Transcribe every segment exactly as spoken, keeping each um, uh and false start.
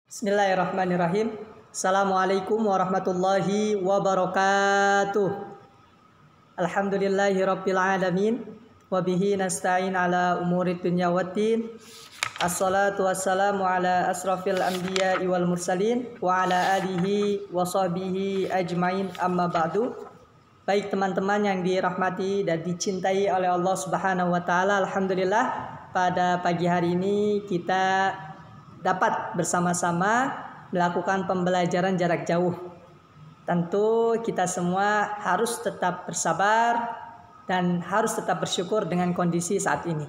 Bismillahirrahmanirrahim. Assalamualaikum warahmatullahi wabarakatuh. Alhamdulillahi rabbil alamin. Wabihi nasta'in ala umurid dunya waddin. Assalatu wassalamu ala asrafil anbiya'i wal mursalin wa ala alihi wa sahbihi ajmain, amma ba'du. Baik teman-teman yang dirahmati dan dicintai oleh Allah Subhanahu wa taala, alhamdulillah pada pagi hari ini kita dapat bersama-sama melakukan pembelajaran jarak jauh. Tentu kita semua harus tetap bersabar dan harus tetap bersyukur dengan kondisi saat ini.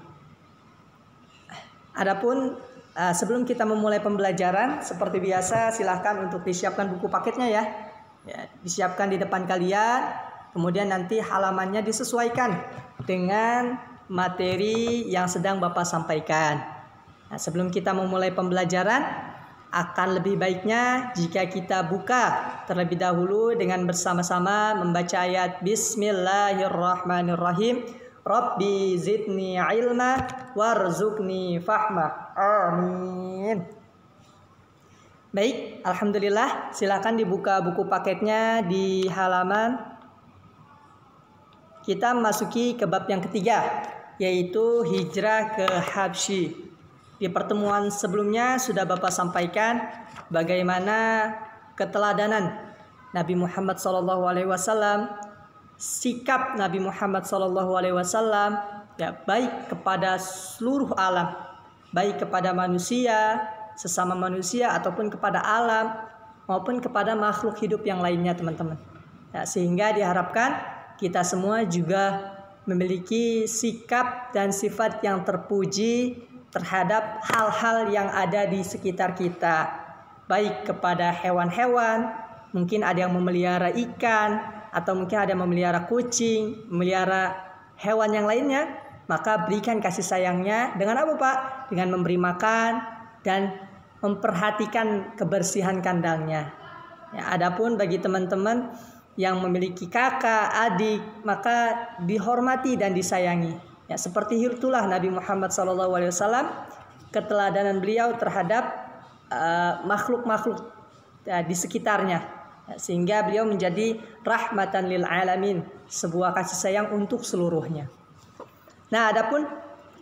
Adapun uh, sebelum kita memulai pembelajaran, seperti biasa silahkan untuk disiapkan buku paketnya ya. ya disiapkan di depan kalian, kemudian nanti halamannya disesuaikan dengan materi yang sedang Bapak sampaikan. Nah, sebelum kita memulai pembelajaran, akan lebih baiknya jika kita buka terlebih dahulu dengan bersama-sama membaca ayat Bismillahirrahmanirrahim. Rabbi zidni ilma warzuqni fahma. Amin. Baik, alhamdulillah. Silakan dibuka buku paketnya di halaman. Kita memasuki ke bab yang ketiga, yaitu hijrah ke Habsyi. Di pertemuan sebelumnya sudah Bapak sampaikan bagaimana keteladanan Nabi Muhammad shallallahu alaihi wasallam, sikap Nabi Muhammad shallallahu alaihi wasallam ya, baik kepada seluruh alam, baik kepada manusia, sesama manusia ataupun kepada alam maupun kepada makhluk hidup yang lainnya, teman-teman. Ya, sehingga diharapkan kita semua juga memiliki sikap dan sifat yang terpuji terhadap hal-hal yang ada di sekitar kita, baik kepada hewan-hewan, mungkin ada yang memelihara ikan, atau mungkin ada yang memelihara kucing, memelihara hewan yang lainnya, maka berikan kasih sayangnya dengan apa Pak? Dengan memberi makan dan memperhatikan kebersihan kandangnya. Ya, adapun bagi teman-teman yang memiliki kakak, adik, maka dihormati dan disayangi. Ya, seperti itulah Nabi Muhammad shallallahu alaihi wasallam, keteladanan beliau terhadap uh, makhluk-makhluk ya, di sekitarnya, ya, sehingga beliau menjadi rahmatan lil alamin, sebuah kasih sayang untuk seluruhnya. Nah, adapun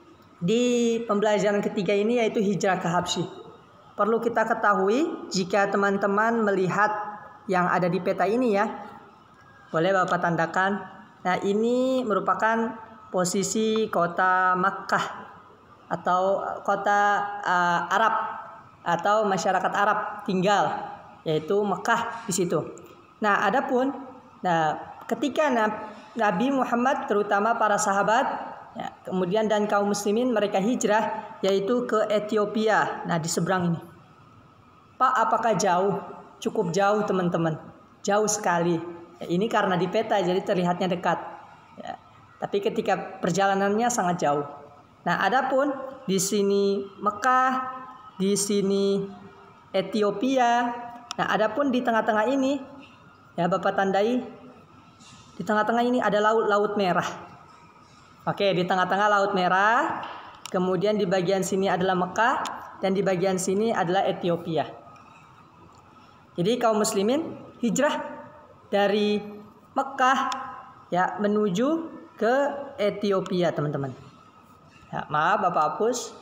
di pembelajaran ketiga ini yaitu hijrah ke Habsyi. Perlu kita ketahui jika teman-teman melihat yang ada di peta ini ya, boleh Bapak tandakan. Nah, ini merupakan posisi kota Makkah atau kota uh, Arab atau masyarakat Arab tinggal, yaitu Mekah di situ. Nah, adapun nah ketika Nabi Muhammad terutama para sahabat ya, kemudian dan kaum muslimin mereka hijrah yaitu ke Ethiopia. Nah, di seberang ini. Pak, apakah jauh? Cukup jauh, teman-teman. Jauh sekali. Ya, ini karena di peta jadi terlihatnya dekat. Ya. Tapi ketika perjalanannya sangat jauh. Nah, adapun di sini Mekah, di sini Ethiopia. Nah, adapun di tengah-tengah ini, ya Bapak tandai, di tengah-tengah ini ada laut Laut Merah. Oke, di tengah-tengah Laut Merah. Kemudian di bagian sini adalah Mekah dan di bagian sini adalah Ethiopia. Jadi kaum muslimin hijrah dari Mekah ya menuju ke Ethiopia, teman-teman. Ya, maaf Bapak hapus.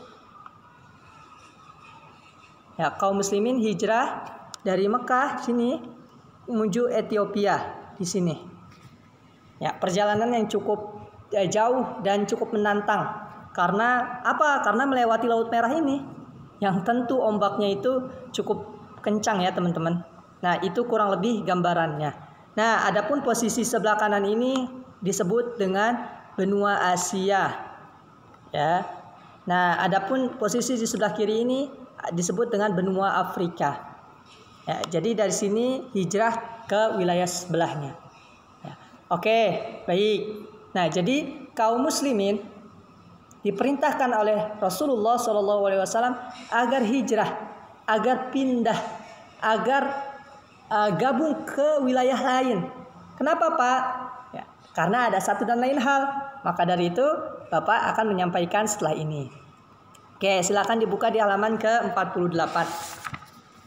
Ya, kaum muslimin hijrah dari Mekah sini menuju Ethiopia di sini. Ya, perjalanan yang cukup ya, jauh dan cukup menantang. Karena apa? Karena melewati Laut Merah ini yang tentu ombaknya itu cukup kencang ya, teman-teman. Nah, itu kurang lebih gambarannya. Nah, adapun posisi sebelah kanan ini disebut dengan benua Asia. Ya. Nah, adapun posisi di sebelah kiri ini disebut dengan benua Afrika. Ya, jadi dari sini hijrah ke wilayah sebelahnya. Ya. Oke, baik. Nah, jadi kaum muslimin diperintahkan oleh Rasulullah shallallahu alaihi wasallam agar hijrah, agar pindah, agar uh, gabung ke wilayah lain. Kenapa, Pak? Karena ada satu dan lain hal. Maka dari itu Bapak akan menyampaikan setelah ini. Oke, silakan dibuka di halaman ke empat puluh delapan.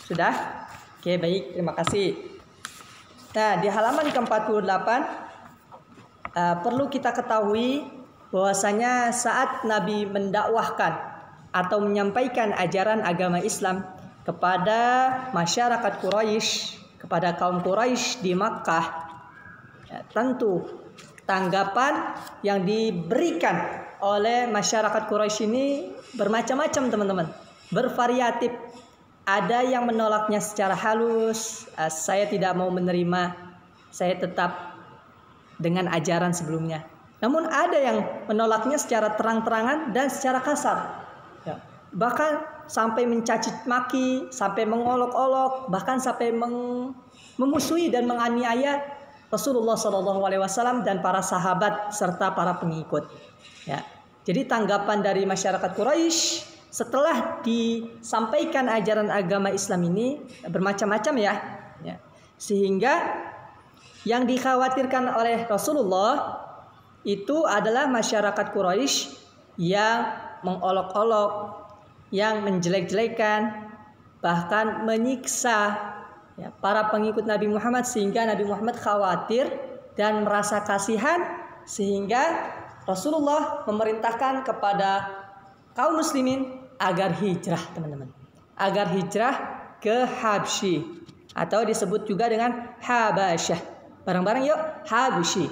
Sudah? Oke, baik, terima kasih. Nah, di halaman ke empat puluh delapan uh, perlu kita ketahui bahwasanya saat Nabi mendakwahkan atau menyampaikan ajaran agama Islam kepada masyarakat Quraisy, kepada kaum Quraisy di Makkah, ya, tentu tanggapan yang diberikan oleh masyarakat Quraisy ini bermacam-macam, teman-teman, bervariatif. Ada yang menolaknya secara halus, saya tidak mau menerima, saya tetap dengan ajaran sebelumnya. Namun ada yang menolaknya secara terang-terangan dan secara kasar, ya, bahkan sampai mencaci maki, sampai mengolok-olok, bahkan sampai meng, memusuhi dan menganiaya Rasulullah shallallahu alaihi wasallam dan para sahabat serta para pengikut. Ya, jadi tanggapan dari masyarakat Quraisy setelah disampaikan ajaran agama Islam ini bermacam-macam, ya, ya. Sehingga yang dikhawatirkan oleh Rasulullah itu adalah masyarakat Quraisy yang mengolok-olok, yang menjelek-jelekan, bahkan menyiksa, ya, para pengikut Nabi Muhammad, sehingga Nabi Muhammad khawatir dan merasa kasihan, sehingga Rasulullah memerintahkan kepada kaum muslimin agar hijrah, teman-teman, agar hijrah ke Habsyi atau disebut juga dengan Habasyah. Bareng-bareng yuk, Habsyi,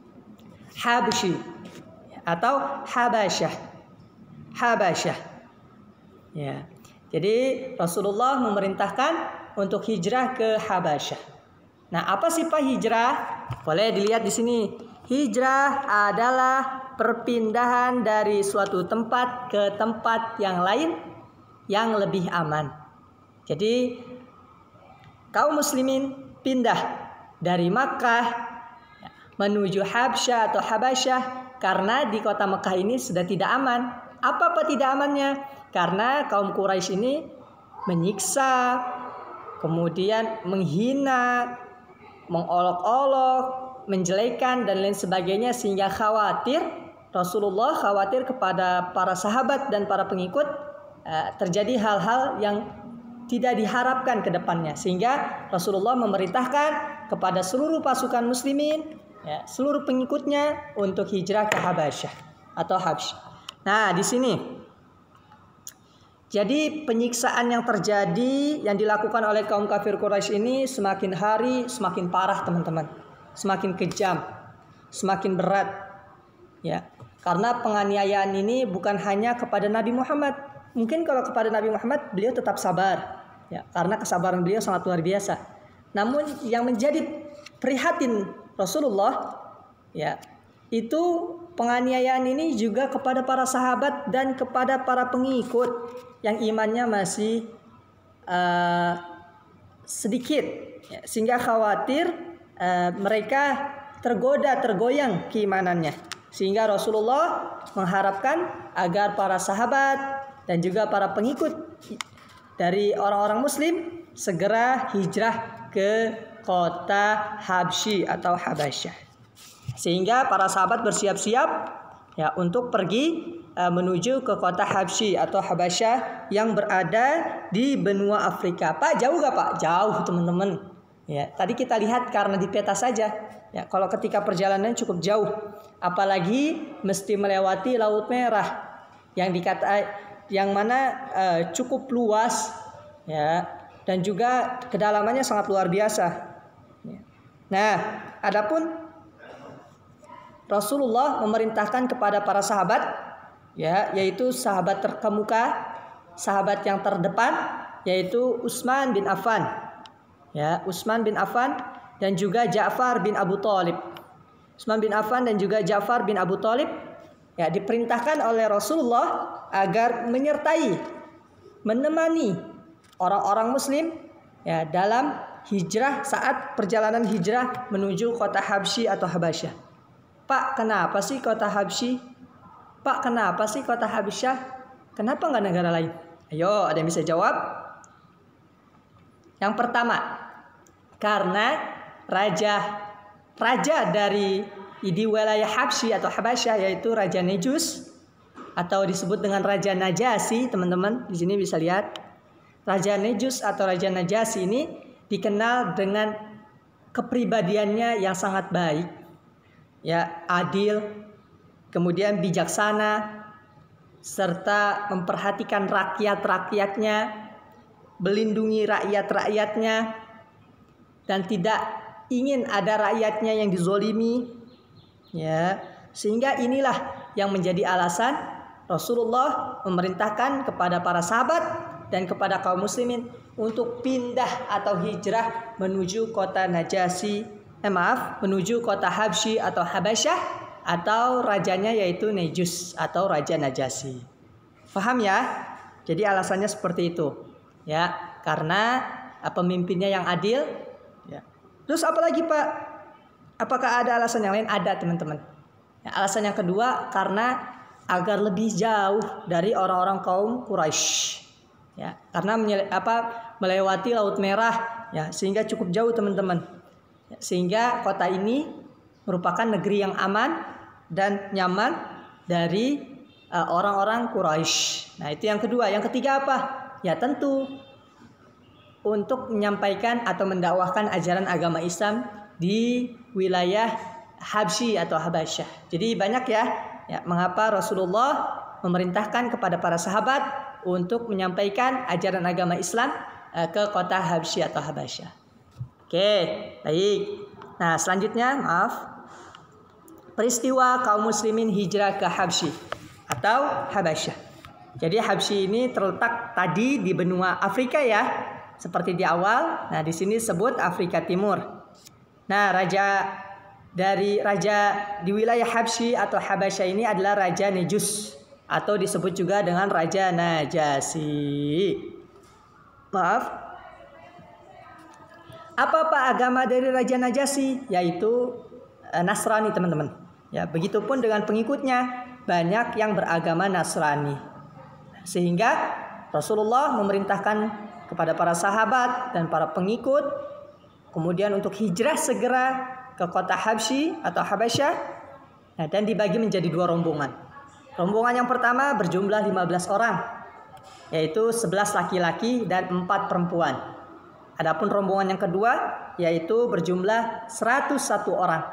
Habsyi atau Habasyah, Habasyah. Ya, jadi Rasulullah memerintahkan untuk hijrah ke Habasyah. Nah, apa sifat hijrah? Boleh dilihat di sini. Hijrah adalah perpindahan dari suatu tempat ke tempat yang lain yang lebih aman. Jadi kaum muslimin pindah dari Makkah menuju Habsyah atau Habasyah karena di kota Makkah ini sudah tidak aman. Apa-apa tidak amannya? Karena kaum Quraisy ini menyiksa, kemudian menghina, mengolok-olok, menjelekan dan lain sebagainya, sehingga khawatir Rasulullah khawatir kepada para sahabat dan para pengikut uh, terjadi hal-hal yang tidak diharapkan ke depannya, sehingga Rasulullah memerintahkan kepada seluruh pasukan muslimin, ya, seluruh pengikutnya untuk hijrah ke Habasyah atau Habsyi. Nah, di sini jadi penyiksaan yang terjadi yang dilakukan oleh kaum kafir Quraisy ini semakin hari semakin parah, teman-teman. Semakin kejam, semakin berat, ya. Karena penganiayaan ini bukan hanya kepada Nabi Muhammad. Mungkin kalau kepada Nabi Muhammad beliau tetap sabar, ya, karena kesabaran beliau sangat luar biasa. Namun yang menjadi prihatin Rasulullah, ya, itu penganiayaan ini juga kepada para sahabat dan kepada para pengikut yang imannya masih uh, sedikit, ya, sehingga khawatir Uh, mereka tergoda, tergoyang keimanannya, sehingga Rasulullah mengharapkan agar para sahabat dan juga para pengikut dari orang-orang muslim segera hijrah ke kota Habsyi atau Habasyah, sehingga para sahabat bersiap-siap, ya, untuk pergi uh, menuju ke kota Habsyi atau Habasyah yang berada di benua Afrika. Pak, jauh gak Pak? Jauh, teman-teman. Ya, tadi kita lihat karena di peta saja. Ya, kalau ketika perjalanan cukup jauh, apalagi mesti melewati Laut Merah yang dikata yang mana uh, cukup luas, ya, dan juga kedalamannya sangat luar biasa. Ya. Nah, adapun Rasulullah memerintahkan kepada para sahabat, ya, yaitu sahabat terkemuka, sahabat yang terdepan, yaitu Utsman bin Affan. Ya, Utsman bin Affan dan juga Ja'far bin Abu Thalib. Utsman bin Affan dan juga Ja'far bin Abu Thalib, ya, diperintahkan oleh Rasulullah agar menyertai, menemani orang-orang muslim, ya, dalam hijrah saat perjalanan hijrah menuju kota Habsyi atau Habasyah. Pak, kenapa sih kota Habsyi? Pak, kenapa sih kota Habasyah? Kenapa nggak negara lain? Ayo, ada yang bisa jawab? Yang pertama, karena raja raja dari di wilayah Habsyi atau Habasyah, yaitu Raja Nejus atau disebut dengan Raja Najasyi, teman-teman. Di sini bisa lihat Raja Nejus atau Raja Najasyi ini dikenal dengan kepribadiannya yang sangat baik, ya, adil, kemudian bijaksana, serta memperhatikan rakyat-rakyatnya, melindungi rakyat-rakyatnya, dan tidak ingin ada rakyatnya yang dizolimi, ya. Sehingga inilah yang menjadi alasan Rasulullah memerintahkan kepada para sahabat dan kepada kaum muslimin untuk pindah atau hijrah menuju kota Najasyi, eh maaf, menuju kota Habsyi atau Habasyah, atau rajanya yaitu Nejus atau Raja Najasyi. Paham ya? Jadi alasannya seperti itu. Ya, karena pemimpinnya yang adil. Ya. Terus apa lagi, Pak? Apakah ada alasan yang lain? Ada, teman-teman. Ya, alasan yang kedua karena agar lebih jauh dari orang-orang kaum Quraisy. Ya, karena menyele, apa, melewati Laut Merah, ya, sehingga cukup jauh, teman-teman. Ya, sehingga kota ini merupakan negeri yang aman dan nyaman dari uh, orang-orang Quraisy. Nah, itu yang kedua. Yang ketiga apa? Ya, tentu untuk menyampaikan atau mendakwahkan ajaran agama Islam di wilayah Habsyi atau Habasyah. Jadi banyak ya, ya mengapa Rasulullah memerintahkan kepada para sahabat untuk menyampaikan ajaran agama Islam uh, ke kota Habsyi atau Habasyah. Oke, baik. Nah, selanjutnya, maaf. Peristiwa kaum muslimin hijrah ke Habsyi atau Habasyah. Jadi Habsyi ini terletak tadi di benua Afrika ya, seperti di awal. Nah, di sini sebut Afrika Timur. Nah, raja dari raja di wilayah Habsyi atau Habasyah ini adalah Raja Nejus atau disebut juga dengan Raja Najasyi. Maaf. Apa-apa agama dari Raja Najasyi? Yaitu Nasrani, teman-teman. Ya, begitupun dengan pengikutnya, banyak yang beragama Nasrani. Sehingga Rasulullah memerintahkan kepada para sahabat dan para pengikut kemudian untuk hijrah segera ke kota Habsyi atau Habasyah. Nah, dan dibagi menjadi dua rombongan. Rombongan yang pertama berjumlah lima belas orang, yaitu sebelas laki-laki dan empat perempuan. Adapun rombongan yang kedua yaitu berjumlah seratus satu orang.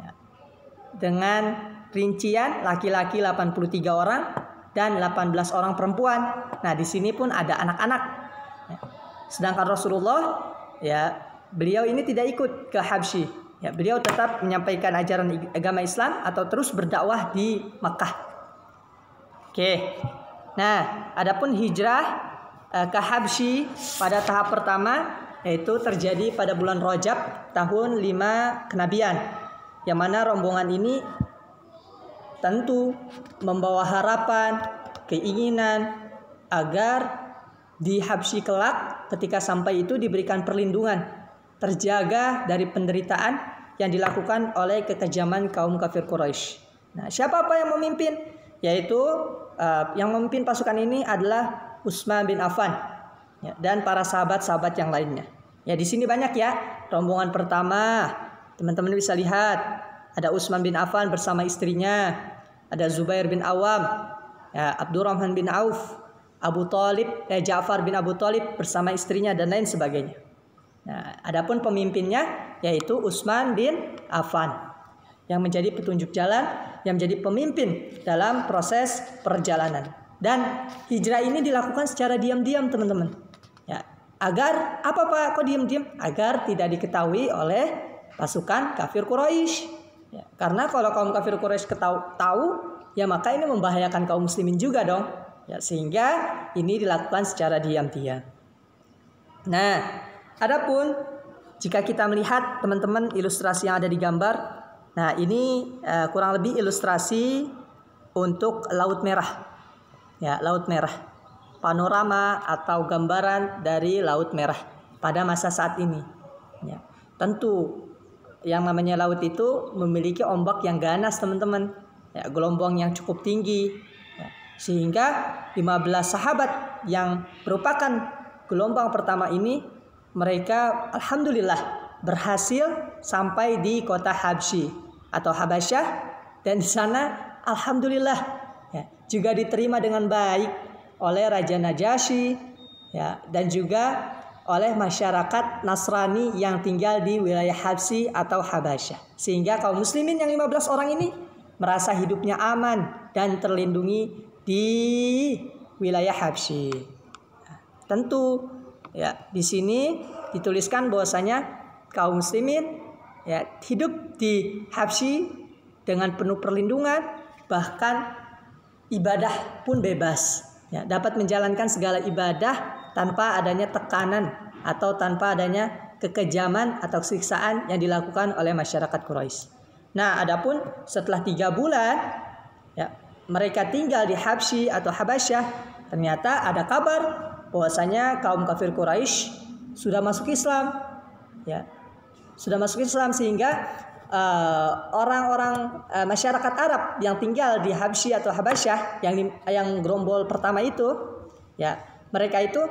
Dengan rincian laki-laki delapan puluh tiga orang dan delapan belas orang perempuan. Nah, di sini pun ada anak-anak. Sedangkan Rasulullah, ya, beliau ini tidak ikut ke Habsyi. Ya, beliau tetap menyampaikan ajaran agama Islam atau terus berdakwah di Makkah. Oke. Nah, adapun hijrah uh, ke Habsyi pada tahap pertama yaitu terjadi pada bulan Rajab tahun lima kenabian. Yang mana rombongan ini tentu membawa harapan, keinginan agar di Habsyi kelak ketika sampai itu diberikan perlindungan, terjaga dari penderitaan yang dilakukan oleh kekejaman kaum kafir Quraisy. Nah, siapa apa yang memimpin? Yaitu uh, yang memimpin pasukan ini adalah Utsman bin Affan, ya, dan para sahabat-sahabat yang lainnya. Ya, di sini banyak ya. Rombongan pertama, teman-teman bisa lihat, ada Utsman bin Affan bersama istrinya, ada Zubair bin Awam, ya, Abdurrahman bin Auf, Abu Thalib, eh, Ja'far bin Abu Thalib bersama istrinya dan lain sebagainya. Nah, adapun pemimpinnya yaitu Utsman bin Affan yang menjadi petunjuk jalan, yang menjadi pemimpin dalam proses perjalanan. Dan hijrah ini dilakukan secara diam-diam, teman-teman. Ya, agar apa Pak? Kok diam-diam? Agar tidak diketahui oleh pasukan kafir Quraisy. Ya, karena kalau kaum kafir Quraisy ketahu, tahu, ya maka ini membahayakan kaum muslimin juga dong. Ya, sehingga ini dilakukan secara diam-diam. Nah, adapun jika kita melihat teman-teman ilustrasi yang ada di gambar, nah ini uh, kurang lebih ilustrasi untuk Laut Merah. Ya, Laut Merah. Panorama atau gambaran dari Laut Merah pada masa saat ini. Ya, tentu yang namanya laut itu memiliki ombak yang ganas, teman-teman. Ya, gelombang yang cukup tinggi. Ya, sehingga lima belas sahabat yang merupakan gelombang pertama ini, mereka alhamdulillah berhasil sampai di kota Habsyi atau Habasyah, dan di sana alhamdulillah, ya, juga diterima dengan baik oleh Raja Najasyi, ya, dan juga oleh masyarakat Nasrani yang tinggal di wilayah Habsyi atau Habasyah. Sehingga kaum muslimin yang lima belas orang ini merasa hidupnya aman dan terlindungi di wilayah Habsyi. Tentu ya, di sini dituliskan bahwasanya kaum muslimin ya hidup di Habsyi dengan penuh perlindungan, bahkan ibadah pun bebas. Ya, dapat menjalankan segala ibadah tanpa adanya tekanan atau tanpa adanya kekejaman atau siksaan yang dilakukan oleh masyarakat Quraisy. Nah, adapun setelah tiga bulan ya, mereka tinggal di Habsyi atau Habasyah, ternyata ada kabar bahwasanya kaum kafir Quraisy sudah masuk Islam, ya, sudah masuk Islam sehingga uh, orang-orang uh, masyarakat Arab yang tinggal di Habsyi atau Habasyah yang yang gerombol pertama itu, ya, mereka itu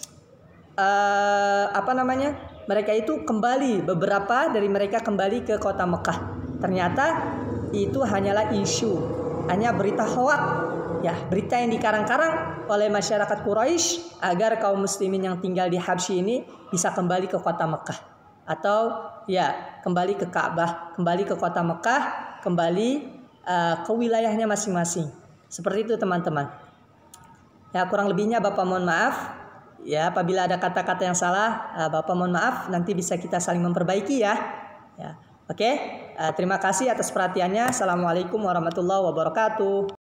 uh, apa namanya? Mereka itu kembali, beberapa dari mereka kembali ke kota Mekah. Ternyata itu hanyalah isu, hanya berita hoak, ya, berita yang dikarang-karang oleh masyarakat Quraisy agar kaum muslimin yang tinggal di Habsyi ini bisa kembali ke kota Mekah, atau ya kembali ke Ka'bah, kembali ke kota Mekah, kembali uh, ke wilayahnya masing-masing. Seperti itu teman-teman. Ya, kurang lebihnya Bapak mohon maaf. Ya, apabila ada kata-kata yang salah, uh, Bapak mohon maaf. Nanti bisa kita saling memperbaiki ya. Ya, oke. Uh, terima kasih atas perhatiannya. Assalamualaikum warahmatullahi wabarakatuh.